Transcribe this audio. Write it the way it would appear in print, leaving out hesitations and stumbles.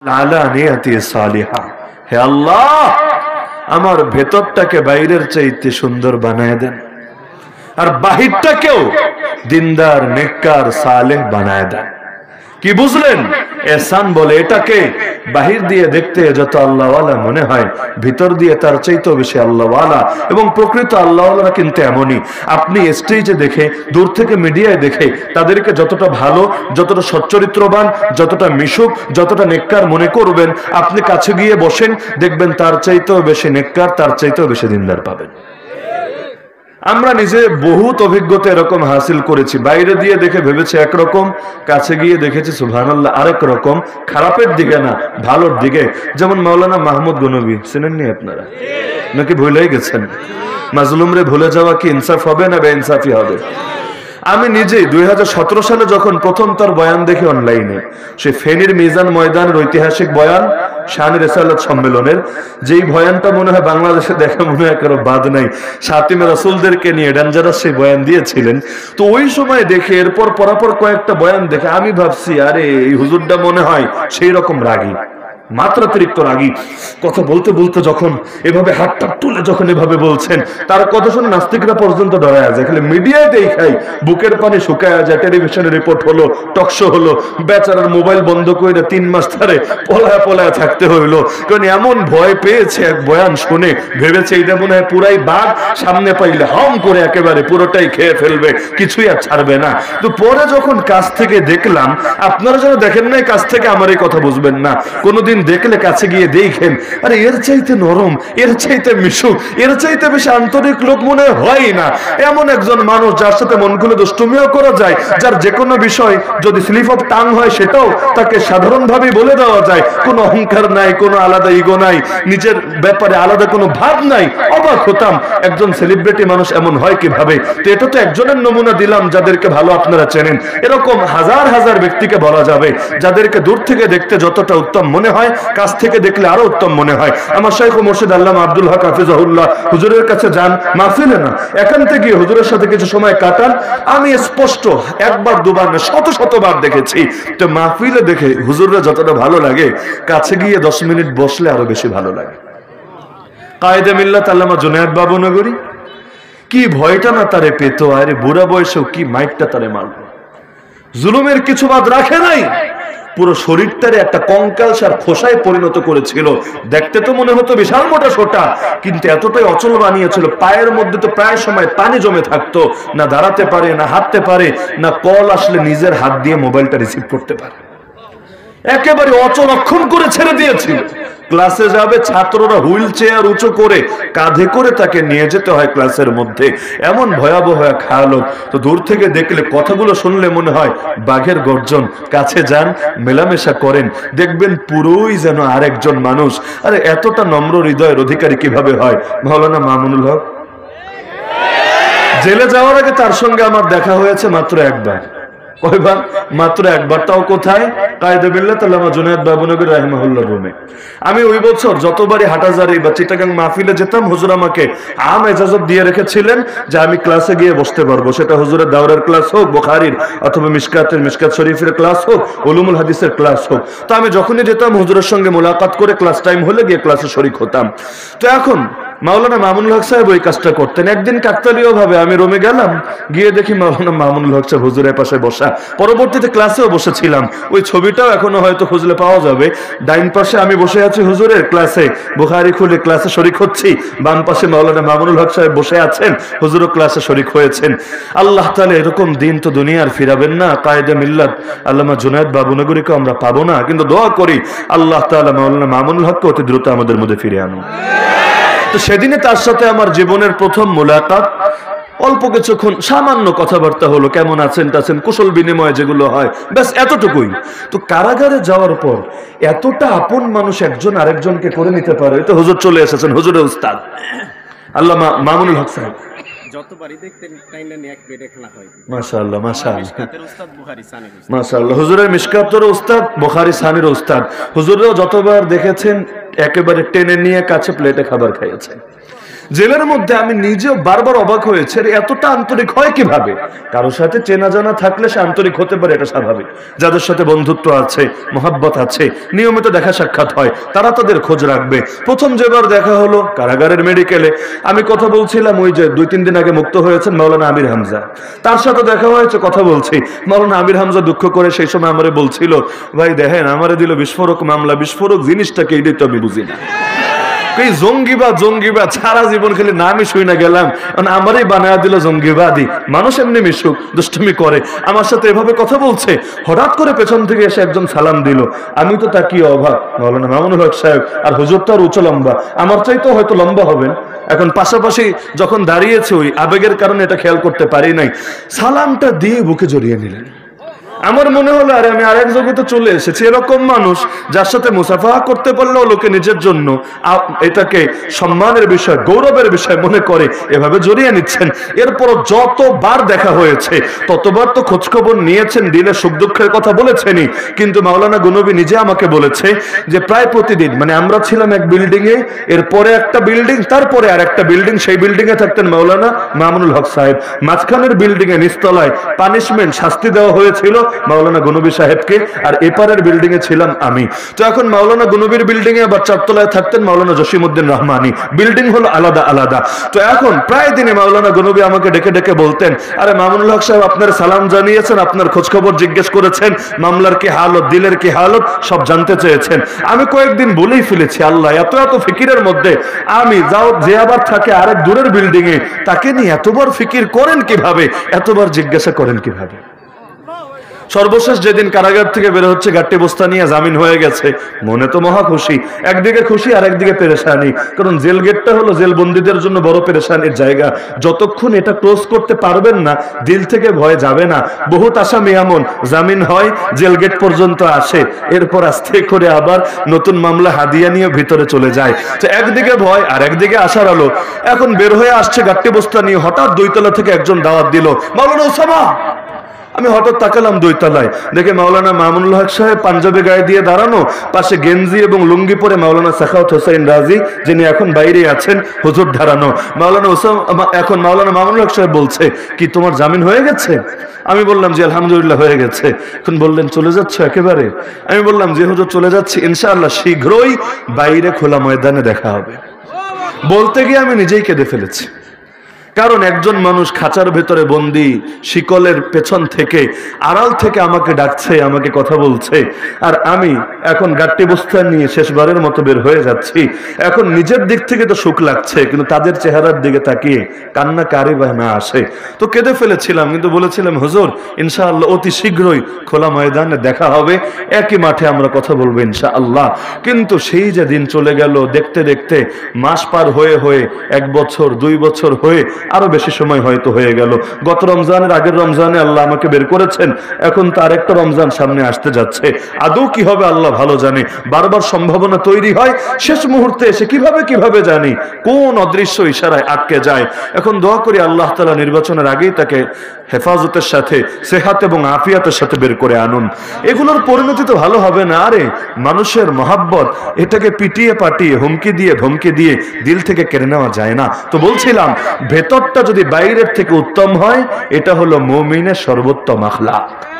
আলানিয়াতি সালিহা, হে আল্লাহ আমার ভেতরটাকে বাইরের চাইতে সুন্দর বানায় দেন, আর বাহিরটাকেও দিনদার নেককার সালেহ বানায় দেন। কি বুঝলেন? এহসান বলে এটাকে বাহির দিয়ে দেখতে যত আল্লাহওয়ালা মনে হয়, ভিতর দিয়ে তার চাইতেও বেশি আল্লাহওয়ালা। এবং প্রকৃত আল্লাহওয়ালারা কিন্তু এমনই, আপনি স্টেজে দেখে, দূর থেকে মিডিয়ায় দেখে তাদেরকে যতটা ভালো, যতটা সচ্চরিত্রবান, যতটা মিশুক, যতটা নেককার মনে করবেন, আপনি কাছে গিয়ে বসেন, দেখবেন তার চাইতেও বেশি নেককার, তার চাইতেও বেশি দিনদার পাবেন। আমরা নিজে বহুত অভিজ্ঞতা এরকম হাসিল করেছি। বাইরে দিয়ে দেখে ভেবেছি একরকম, কাছে গিয়ে দেখেছি সুবহানাল্লাহ আরেক রকম, খারাপের দিকে না, ভালোর দিকে। যেমন মাওলানা মাহমুদ গনবী, চেনেননি আপনারা নাকি ভুলেই গেছেন? মাজলুমরে ভুলে যাওয়া কি ইনসাফ হবে না বেইনসাফি হবে? আমি নিজেই 2017 সালে যখন প্রথম তার বয়ান দেখি অনলাইনে, সে ফেনীর মিজান ময়দানের ঐতিহাসিক বয়ান শান রিসালাত সম্মেলনের, যেই বয়ানটা মনে হয় বাংলাদেশে দেখা মনে হয় কারো বাদ নাই, সাতিমে রাসূলদেরকে নিয়ে ডেঞ্জারাস সেই বয়ান দিয়েছিলেন। তো ওই সময় দেখে, এরপর পরাপর কয়েকটা বয়ান দেখে আমি ভাবছি, আরে এই হুজুরটা মনে হয় সেই রকম রাগী, মাত্রাতিরিক্ত রাগী। কথা বলতে বলতে যখন এভাবে হাতটা তুলে যখন এভাবে বলছেন, তার কথা শুনে নাস্তিকরা পর্যন্ত ডরায় যায়। খালি মিডিয়ায় দেখাই বুকের পানি শুকায় যায়, টেলিভিশনে রিপোর্ট হলো, টকশো হলো, বেচারার মোবাইল বন্ধ করে 3 মাস ধরে পলায় পলায় থাকতে হইলো, কারণ এমন ভয় পেয়েছে এক বয়ান শুনে, ভেবেছে এটা মনে হয় পুরাই বাঘ, সামনে পাইলে হম করে একেবারে পুরোটাই খেয়ে ফেলবে, কিছুই আর ছাড়বে না। তো পরে যখন কাছ থেকে দেখলাম, আপনারা যারা দেখেন নাই কাছ থেকে আমার এই কথা বুঝবেন না, কোনোদিন দেখলে কাছে গিয়ে দেখেন, আরে এর চাইতে নরম, এর চাইতে মিশুক, এর চাইতে বেশি আন্তরিক লোক মনে হয় না। এমন একজন মানুষ যার সাথে মন খুলে দুষ্টুমিও করা যায়, যার যে কোনো বিষয় যদি স্লিপ অফ টাং হয় সেটাও তাকে সাধারণভাবে বলে দেওয়া যায়, কোনো অহংকার নাই, কোনো আলাদা ইগো নাই, নিজের ব্যাপারে আলাদা কোনো ভাব নাই। অবাক হতাম একজন সেলিব্রিটি মানুষ এমন হয় কিভাবে। তো এটা তো একজনের নমুনা দিলাম যাদেরকে ভালো আপনারা চেনেন, এরকম হাজার হাজার ব্যক্তিকে বলা যাবে যাদেরকে দূর থেকে দেখতে যতটা উত্তম মনে হয়, কাছ থেকে দেখলে আরো উত্তম মনে হয়। আমার শাইখ ও মুর্শিদ আল্লামা আব্দুল হক হাফিজাহুল্লাহ হুজুরের কাছে যান, মাহফিলে না, একান্তে গিয়ে হুজুরের সাথে কিছু সময় কাটান। আমি স্পষ্ট একবার দুবার না, শত শতবার দেখেছি, তো মাহফিলে দেখে হুজুররা যতটা ভালো লাগে, কাছে গিয়ে 10 মিনিট বসলে আরো বেশি ভালো লাগে। কায়েদে মিল্লাত আল্লামা জুনায়েদ বাবু নগরী, কি ভয়টা না তারে পেত, আরে বুড়া বয়সেও কি মাইকটা তারে মারল, জুলুমের কিছু বাদ রাখে নাই, পুরো শরীরটারে একটা কঙ্কালসার খোসায় পরিণত করেছিল। দেখতে তো মনে হতো বিশাল মোটা সোটা, কিন্তু এতটাই অচল বানিয়েছিল, পায়ের মধ্যে তো প্রায় সময় পানি জমে থাকতো, না দাঁড়াতে পারে, না হাঁটতে পারে, না কল আসলে নিজের হাত দিয়ে মোবাইলটা রিসিভ করতে পারে, একেবারে অচল অক্ষম করে ছেড়ে দিয়েছিল। ক্লাসে যাবে, ছাত্ররা হুইল চেয়ার উঁচু করে কাঁধে করে তাকে নিয়ে যেতে হয় ক্লাসের মধ্যে, এমন ভয়াবহ এক হালত। তো দূর থেকে দেখলে, কথাগুলো শুনলে মনে হয় বাঘের গর্জন। কাছে যান, মেলামেশা করেন, দেখবেন পুরোই যেন আরেকজন মানুষ। আরে এতটা নম্র হৃদয়ের অধিকারী কিভাবে হয়? মাওলানা মামুনুল হক, জেলে যাওয়ার আগে তার সঙ্গে আমার দেখা হয়েছে মাত্র একবার। কয়বার? মাত্র একবার। তাও কোথায়? কায়েদে মিল্লাত আল্লামা জুনায়েদ বাবু নগরী রাহিমাহুল্লাহর রুমে। আমি ওই বছর যতবারই হাটাজারি বা চিটাগাং মাহফিলে যেতাম, হুজুর আমাকে আম এজাজত দিয়ে রেখেছিলেন যে আমি ক্লাসে গিয়ে বসতে পারবো, সেটা হুজুরের দাওরার ক্লাস হোক, বুখারীর অথবা মিশকাত শরীফের ক্লাস হোক, উলুমুল হাদিসের ক্লাস হোক। তো আমি যখনই যেতাম হুজুরের সঙ্গে মোলাকাত করে ক্লাস টাইম হলে গিয়ে ক্লাসে শরীক হতাম। তো এখন মাওলানা মামুনুল হক সাহেব ওই কাজটা করতেন। একদিন কাকতালীয় ভাবে আমি রুমে গেলাম, গিয়ে দেখি মাওলানা মামুনুল হক সাহেব হুজুরের পাশে বসা। পরবর্তীতে ক্লাসেও বসেছিলাম, ওই ছবিটাও এখনো হয়তো খুঁজলে পাওয়া যাবে। ডাইন পাশে আমি বসে আছি হুজুরের ক্লাসে, বুখারী খুলে ক্লাসে শরীক হচ্ছি, বাম পাশে মাওলানা মামুনুল হক সাহেব বসে আছেন, হুজুরও ক্লাসে শরীক হয়েছেন। আল্লাহ তাআলা এরকম দিন তো দুনিয়ার ফিরাবেন না। কায়েদে মিল্লাত আল্লামা জুনায়েদ বাবু নগরীকে আমরা পাবো না, কিন্তু দোয়া করি আল্লাহ তাআলা মাওলানা মামুনুল হককে অতি দ্রুত আমাদের মধ্যে ফিরে আনুন। তো সেদিনে তার সাথে আমার জীবনের প্রথম মোলাকাত। অল্প কিছুক্ষণ সামান্য কথাবার্তা হলো, কেমন আছেন টাছেন, কুশল বিনিময় যেগুলো হয়, ব্যাস এতটুকুই। তো কারাগারে যাওয়ার পর এতটা আপন মানুষ একজন আরেকজনকে করে নিতে পারে, তো হুজুর চলে এসেছেন, হুজুরের উস্তাদ আল্লামা মামুনুল হক সাহেব। যতবারই দেখতেন টাইনা নিয়ে এক পেটে খেলা হয়। মাশাআল্লাহ মাশাআল্লাহ, মিশকাতের উস্তাদ, বুখারী সানির উস্তাদ। মাশাআল্লাহ, হুজুরের মিশকাতের উস্তাদ, বুখারী সানির উস্তাদ। হুজুরও যতবার দেখেছেন একেবারে টেনে নিয়ে কাছে প্লেটে খাবার খাইয়েছেন। জেলের মধ্যে আমি নিজেও বারবার অবাক হয়েছে, এতটা আন্তরিক হয় কিভাবে? কারোর সাথে চেনা জানা থাকলে সে আন্তরিক হতে পারে, এটা স্বাভাবিক। যাদের সাথে বন্ধুত্ব আছে, মহাব্বত আছে, নিয়মিত দেখা সাক্ষাৎ হয়, তারা তাদের খোঁজ রাখবে। প্রথম যেবার দেখা হলো কারাগারের মেডিকেলে, আমি কথা বলছিলাম, ওই যে 2-3 দিন আগে মুক্ত হয়েছেন মাওলানা আমির হামজা, তার সাথে দেখা হয়েছে, কথা বলছি। মাওলানা আমির হামজা দুঃখ করে সেই সময় আমারে বলছিল, ভাই দেখেন আমারে দিল বিস্ফোরক মামলা, বিস্ফোরক জিনিসটাকে এটাই তো আমি বুঝি না। এই জঙ্গিবাদ সারা জীবন খালি নামই শুই না গেলাম, আমারই বানায় দিল জঙ্গিবাদী। মানুষ এমনি মিশুক, দুষ্টুমি করে, আমার সাথে এভাবে কথা বলছে। হঠাৎ করে পেছন থেকে এসে একজন সালাম দিল, আমি তো তাকিয়ে অবাক, মাওলানা মামুনুল হক সাহেব। আর হুজুর তো আর উঁচু লম্বা, আমার চাইতেও হয়তো লম্বা হবেন। এখন পাশাপাশি যখন দাঁড়িয়েছে, ওই আবেগের কারণে এটা খেয়াল করতে পারি নাই, সালামটা দিয়ে বুকে জড়িয়ে নিলেন। আমার মনে হলো আরে আমি আরেক জগতে চলে এসেছি। এরকম মানুষ যার সাথে মুসাফাহা করতে পারলেও লোকে নিজের জন্য এটাকে সম্মানের বিষয়, গৌরবের বিষয় মনে করে, এভাবে জড়িয়ে নিচ্ছেন। এরপরও যতবার দেখা হয়েছে ততবার তো খোঁজখবর নিয়েছেন, দিলে সুখ দুঃখের কথা বলেছেনই। কিন্তু মাওলানা গনবী নিজে আমাকে বলেছে যে প্রায় প্রতিদিন, মানে আমরা ছিলাম এক বিল্ডিং এ, এরপরে একটা বিল্ডিং, তারপরে আর একটা বিল্ডিং, সেই বিল্ডিং এ থাকতেন মাওলানা মামুনুল হক সাহেব। মাঝখানের বিল্ডিং এ নিচতলায় পানিশমেন্ট, শাস্তি দেওয়া হয়েছিল মাওলানা গনবী সাহেবকে, আর এপারের বিল্ডিং এ ছিলাম আমি। তো এখন মাওলানা গনবীর বিল্ডিং এ আবার 4 তলায় থাকতেন মাওলানা জসিমউদ্দিন রহমানী, বিল্ডিং হলো আলাদা আলাদা। তো এখন প্রায় দিনে মাওলানা গনবী আমাকে ডেকে ডেকে বলতেন, আরে মামুনুল হক সাহেব আপনার সালাম জানিয়েছেন, আপনার খোঁজ খবর জিজ্ঞেস করেছেন, মামলার কি হালত, দিলের কি হালত, সব জানতে চেয়েছেন। আমি কয়েকদিন বলেই ফেলেছি, আল্লাহ এত এত ফিকিরের মধ্যে আমি যাও, যে আবার থাকে আরেক দূরের বিল্ডিং এ, তাকে নিয়ে এতবার ফিকির করেন কিভাবে, এতবার জিজ্ঞাসা করেন কিভাবে? সর্বশেষ যেদিন কারাগার থেকে বের হচ্ছে গাট্টি বস্তা নিয়ে, জামিন হয়ে গেছে, মনে তো মহা খুশি, একদিকে খুশি আর একদিকে পেরেশানি। কারণ জেল গেটটা হলো জেল বন্দীদের জন্য বড় পেরেশানির জায়গা। যতক্ষণ এটা ক্লোজ করতে পারবেন না, দিল থেকে ভয় যাবে না। বহুত আসামি এমন জামিন হয়, জেল গেট পর্যন্ত আসে, এরপর আস্তে করে আবার নতুন মামলা হাদিয়া নিয়ে ভিতরে চলে যায়। তো একদিকে ভয় আর একদিকে আশার আলো। এখন বের হয়ে আসছে গাট্টি বস্তা নিয়ে, হঠাৎ 2 তলা থেকে একজন দাওয়াত দিল, মাওলানা ওসামা। আমি হঠাৎ তাকালাম 2 তলায়, দেখে মাওলানা মামুনুল হক সাহেব পাঞ্জাবি গায়ে দিয়ে দাঁড়ানো, পাশে গেঞ্জি এবং লুঙ্গি পরে মাওলানা সাখাওয়াত হোসেন রাজি, যিনি এখন বাইরে আছেন, হুজুর দাঁড়ানো। এখন মাওলানা মামুনুল হক সাহেব বলছে, কি তোমার জামিন হয়ে গেছে? আমি বললাম জি আলহামদুলিল্লাহ হয়ে গেছে। এখন বললেন চলে যাচ্ছ একেবারে? আমি বললাম জি হুজুর চলে যাচ্ছি, ইনশাআল্লাহ শীঘ্রই বাইরে খোলা ময়দানে দেখা হবে। বলতে গিয়ে আমি নিজেই কেঁদে ফেলেছি। কারণ একজন মানুষ খাঁচার ভেতরে বন্দী, শিকলের পেছন থেকে, আড়াল থেকে আমাকে ডাকছে, আমাকে কথা বলছে, আর আমি এখন গাট্টি বস্তা নিয়ে শেষবারের মতো বের হয়ে যাচ্ছি। এখন নিজের দিক থেকে তো সুখ লাগছে, কিন্তু তাদের চেহারার দিকে তাকিয়ে কান্না কারি বা না আসে। তো কেঁদে ফেলেছিলাম, কিন্তু বলেছিলাম হুজুর ইনশাআল্লাহ অতি শীঘ্রই খোলা ময়দানে দেখা হবে, একই মাঠে আমরা কথা বলবো ইনশাআল্লাহ। কিন্তু সেই যে দিন চলে গেল, দেখতে দেখতে মাস পার হয়ে হয়ে 1 বছর 2 বছর হয়ে আরো বেশি সময় হয়তো হয়ে গেল। গত রমজানের আগের রমজানে আল্লাহ আমাকে বের করেছেন, এখন তো আরেকটা রমজান সামনে আসতে যাচ্ছে। আদৌ কি হবে আল্লাহ ভালো জানে। বারবার সম্ভাবনা তৈরি হয়, শেষ মুহূর্তে এসে কিভাবে জানি কোন অদৃশ্য ইশারায় আটকে যায়। এখন দোয়া করি আল্লাহ তাআলা নির্বাচনের আগেই তাকে হেফাজতের সাথে, সেহাত এবং আফিয়াতের সাথে বের করে আনুন। এগুলোর পরিণতি তো ভালো হবে না। আরে মানুষের মহাব্বত, এটাকে পিটিয়ে পাটিয়ে, হুমকি দিয়ে ধমকি দিয়ে দিল থেকে কেড়ে নেওয়া যায় না। তো বলছিলাম, ভেতরটা যদি বাইরের থেকে উত্তম হয়, এটা হলো মুমিনের সর্বোত্তম আখলাক।